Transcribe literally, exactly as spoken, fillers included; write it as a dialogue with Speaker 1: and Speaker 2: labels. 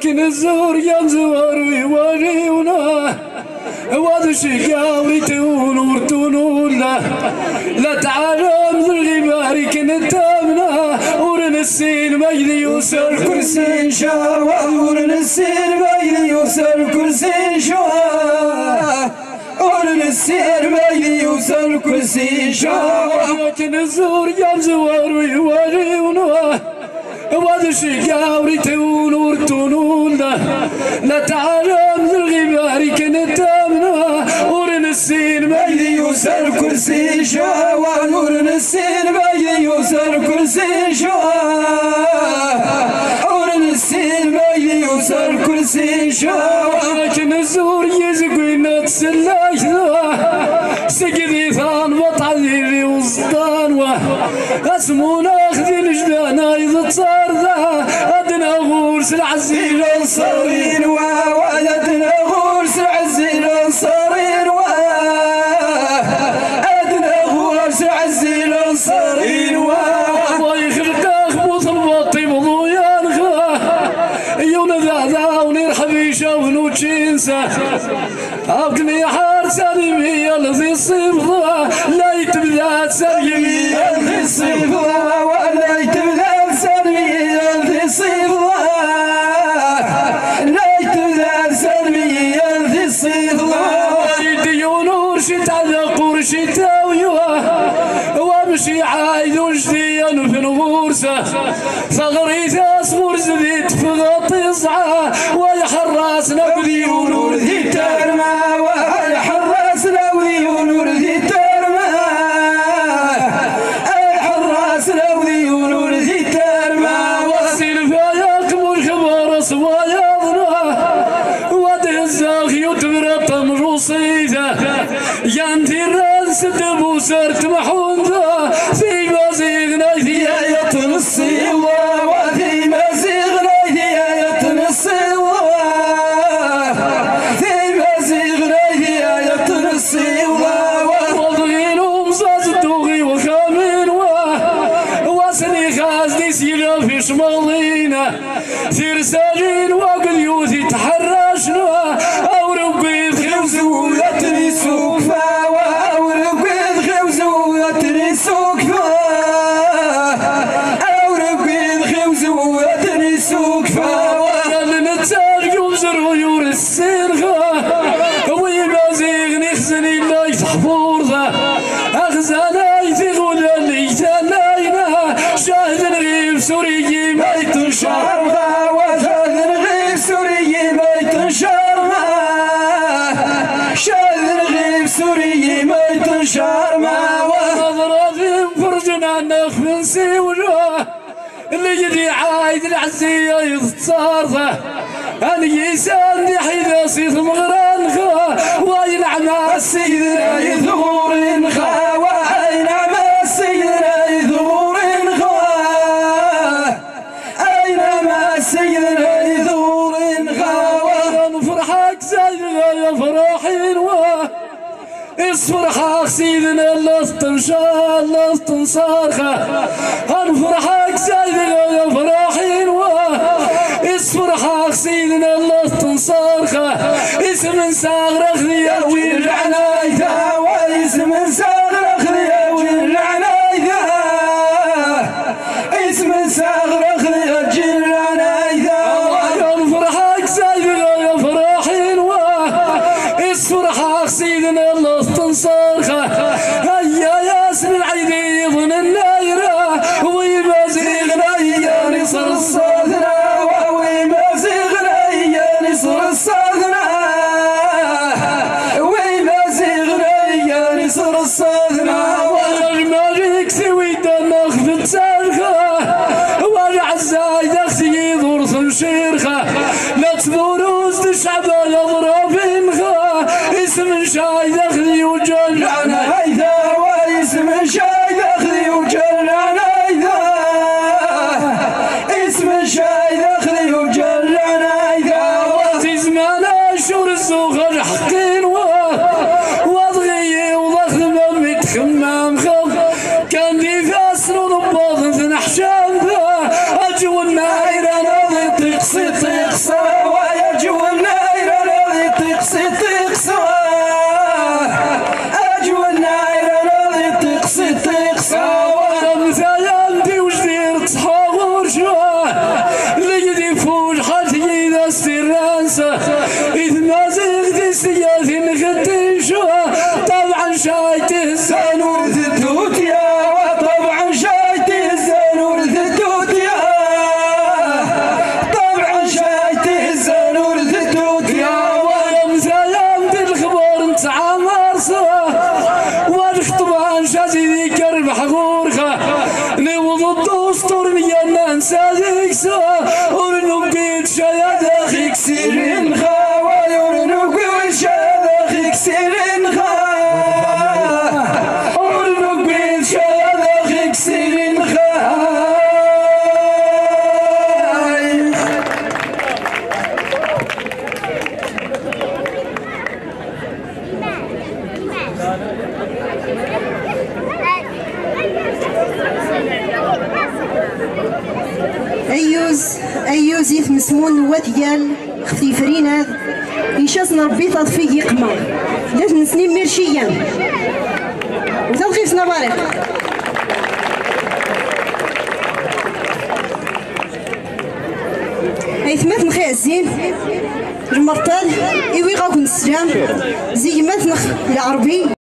Speaker 1: لكن الزور ينزور ويوريونا وادشي قاوريتون ورتون لا لا تعلم ذلي بارك نتامنا ورنسين مجدي يوسر كرسي شوا ورنسين مجدي يوسر كرسي شوا ورنسين مجدي يوسر كرسي شوا لكن الزور ينزور ويوريونا وادشي قاوريتون ورتون لا لا تعلم ذلي بارك نتامنا ورنسين مجدي يوسر كرسي شوا ورنسين مجدي يوسر كرسي شوا ورنسين مجدي يوسر كرسي شوا لكن الزور يزقوينا تسلاش سقدي ثان وطعذيري وصدان اسمونا اخذي الجدان ايضا صار ذا ادنا غورس العزيز الصارين وادنا غورس العزيز الصارين ادنا غورس العزيز الصارين الله يخلقك بوط البطي بضويان خا يونا ذا ذا ونرحب يشاون وتشينسا ابكني حارساني بي الذي صيبها لا يتبدا سريمي الذي صيبها ولا يتبدا سريمي الذي صيبها لا يتبدا سريمي الذي صيبها يدي ونور شتا ذقور شتا ويوه وامشي عايد وجديا في الغورسه ثغري تصبر زديت في غطي صعا ويحراس نبذي ونور ذي ترمى ويحراس نبذي ونور ذي ترمى يحراس نبذي ونور ذي ترمى وصير فياكم الخبر صوايا ظنا وده الزاغي وتبرط مروصيته ينتي الراس دبو سرت محوذة في مزيغنا في آية الصيوة وفي مزيغنا في آية الصيوة في مزيغنا في آية الصيوة وضغين ومزاز الدوغي وخامين وسني خازني سيغا في شمالينا ثيرسالين وقل يوثي تحرشنا أو ربي بخوزو يتري سوفا أو ربي بخوزو يتري سوكفا أو ربي بخوزو يتري سوكفا وانا نتساق وزر ويور السرغة ويبازيغني خزني لا يتحفور ذا أخزانا يثغل اللي يتناينا شاهد نغيب سوري ما يتنشارها وشاهد نغيب سوري ما يتنشارها شاهد نغيب سوري ما يتنشارها ونظرة فرجنا نخفن سيوجه اللي يدي عايد العزية يتصارثه أنا يسالني حيدا صيث مغران خا وينعم السيدنا يثور خا وينعم السيدنا يثور خا أينما السيدنا يثور خا ونفرحك زيغا يا فرحين و اصفرحك سيدنا الله استنشاء الله استنصارخه هنفرحك زيغا يا فرحين و اصفرحك سيدنا الله استنصارخه اسم صاغرخ يا ويل عنايته واسم صاغرخ يا ويل عنايته اسم صاغرخ يا جيل عنايته هنفرحك زيغا يا فرحين و اصفرحك سيدنا الله استنصارخه هيا ياسر العيدي يظن النايره ويبازيغنا يا نصر الصادنا ويبازيغنا يا نصر الصادنا ويبازيغنا يا نصر الصادنا والمالك سوي دماغ في التارخه والعزاي دختي ضرث شيرخه لا تبروز الشعب يضرب انخا اسم شاي دخلي وجل عنا هيدا واسم شاي دخلي وجل عنا هيدا اسم شاي دخلي وجل عنا هيدا وقت زمان اشهر الزوغر حقين وضغي وضغط ما متخمام خلق كان دي فاسر ونبض نحشام ذا اجو النايرة نضي تقصي تقصى صادق سوا ورنبيت شايد أخيك سيرين خا ورنبيت شايد أخيك سيرين خا ورنبيت شايد أخيك سيرين خا
Speaker 2: أيوز أيوز يتمسمون واتيال اختي فريناد يشاسنا ربي تطفيق يقمر لازم سنين ميرشيا وتلخيص نبارك ايثمات نخي الزين المرطال إيوي غاكو نسلام زي مات نخ العربي